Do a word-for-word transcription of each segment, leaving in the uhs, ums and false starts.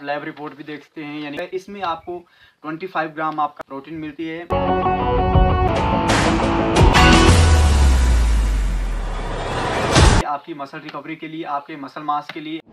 Lab report भी देख सकते हैं। यानी इसमें आपको पच्चीस ग्राम आपका प्रोटीन मिलती है। आपकी मसल रिकवरी के लिए, आपके मसल मास के लिए।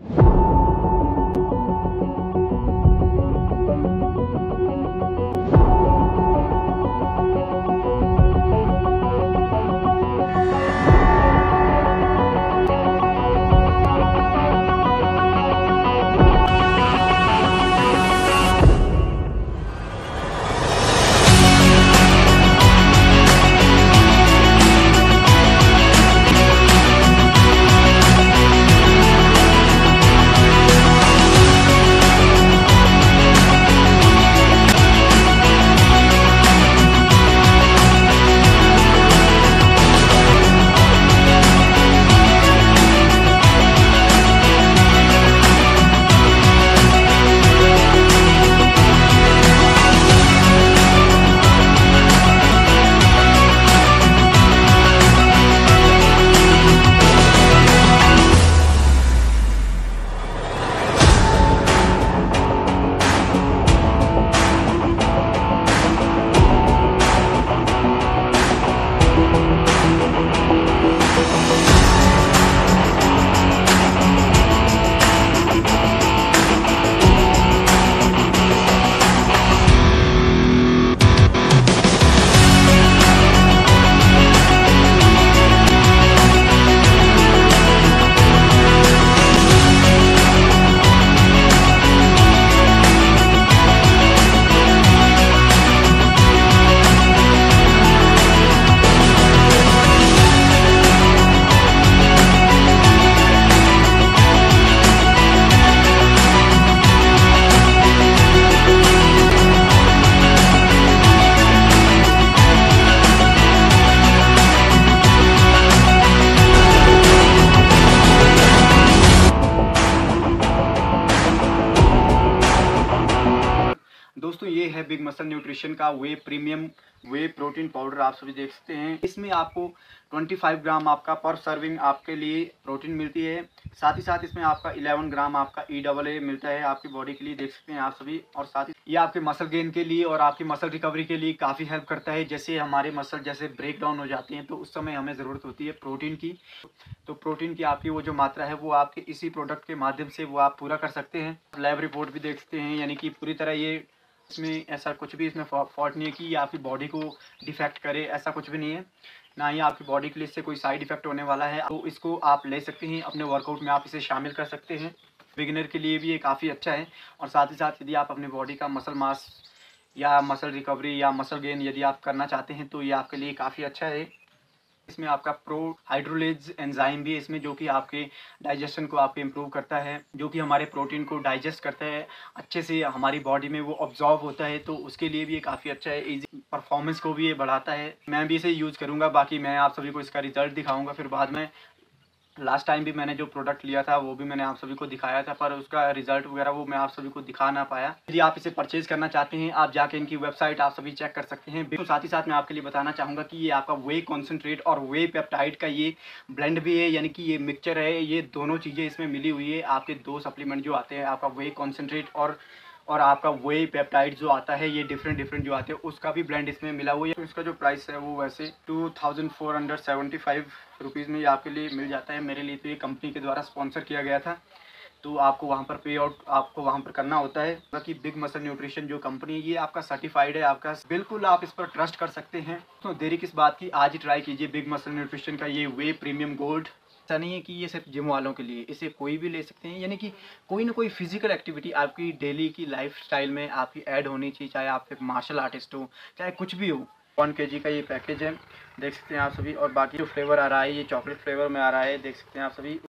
दोस्तों ये है बिग मसल न्यूट्रिशन का whey premium whey protein powder, आप सभी देख सकते हैं। इसमें आपको पच्चीस ग्राम आपका पर सर्विंग आपके लिए प्रोटीन मिलती है। साथ ही साथ इसमें आपका ग्यारह ग्राम आपका ई डबल ए मिलता है आपकी बॉडी के लिए, देख सकते हैं आप सभी। और साथ ही ये आपके मसल गेन के लिए और आपकी मसल रिकवरी के लिए काफ़ी हेल्प करता है। जैसे हमारे मसल जैसे ब्रेक डाउन हो जाते हैं तो उस समय हमें ज़रूरत होती है प्रोटीन की। तो प्रोटीन की आपकी वो जो मात्रा है वो आपके इसी प्रोडक्ट के माध्यम से वो आप पूरा कर सकते हैं। लैब रिपोर्ट भी देख सकते हैं, यानी कि पूरी तरह ये इसमें ऐसा कुछ भी इसमें फॉल्ट नहीं है कि ये आपकी बॉडी को डिफेक्ट करे, ऐसा कुछ भी नहीं है। ना ही आपकी बॉडी के लिए इससे कोई साइड इफेक्ट होने वाला है। तो इसको आप ले सकते हैं अपने वर्कआउट में, आप इसे शामिल कर सकते हैं। बिगिनर के लिए भी ये काफ़ी अच्छा है। और साथ ही साथ यदि आप अपने बॉडी का मसल मास या मसल रिकवरी या मसल गेन यदि आप करना चाहते हैं तो ये आपके लिए काफ़ी अच्छा है। इसमें आपका प्रो हाइड्रोलेज एंजाइम भी है इसमें, जो कि आपके डाइजेशन को आपके इम्प्रूव करता है, जो कि हमारे प्रोटीन को डाइजेस्ट करता है अच्छे से, हमारी बॉडी में वो ऑब्जॉर्व होता है। तो उसके लिए भी ये काफ़ी अच्छा है, इजी परफॉर्मेंस को भी ये बढ़ाता है। मैं भी इसे यूज़ करूँगा, बाकी मैं आप सभी को इसका रिजल्ट दिखाऊँगा फिर बाद में। लास्ट टाइम भी मैंने जो प्रोडक्ट लिया था वो भी मैंने आप सभी को दिखाया था, पर उसका रिजल्ट वगैरह वो मैं आप सभी को दिखा ना पाया। यदि आप इसे परचेज करना चाहते हैं आप जाके इनकी वेबसाइट आप सभी चेक कर सकते हैं। तो साथ ही साथ मैं आपके लिए बताना चाहूँगा कि ये आपका वे कॉन्सेंट्रेट और वे पेप्टाइड का ये ब्लेंड भी है, यानी कि ये मिक्सचर है। ये दोनों चीज़ें इसमें मिली हुई है। आपके दो सप्लीमेंट जो आते हैं, आपका वे कॉन्सेंट्रेट और और आपका वे पेप्टाइड जो आता है, ये डिफरेंट डिफरेंट जो आते हैं उसका भी ब्लेंड इसमें मिला हुआ है। तो इसका जो प्राइस है वो वैसे two thousand four hundred seventy five rupees में ये आपके लिए मिल जाता है। मेरे लिए तो ये कंपनी के द्वारा स्पॉन्सर किया गया था, तो आपको वहाँ पर पे आउट आपको वहाँ पर करना होता है। बाकी बिग मसल न्यूट्रिशन जो कंपनी है ये आपका सर्टिफाइड है, आपका बिल्कुल आप इस पर ट्रस्ट कर सकते हैं। तो देरी किस बात की, आज ही ट्राई कीजिए बिग मसल न्यूट्रिशन का ये वे प्रीमियम गोल्ड। ऐसा नहीं है कि ये सिर्फ जिम वालों के लिए, इसे कोई भी ले सकते हैं। यानी कि कोई ना कोई फिजिकल एक्टिविटी आपकी डेली की लाइफ स्टाइल में आपकी ऐड होनी चाहिए, चाहे आप एक मार्शल आर्टिस्ट हो, चाहे कुछ भी हो। वन के जी का ये पैकेज है, देख सकते हैं आप सभी। और बाकी जो फ्लेवर आ रहा है ये चॉकलेट फ्लेवर में आ रहा है, देख सकते हैं आप सभी।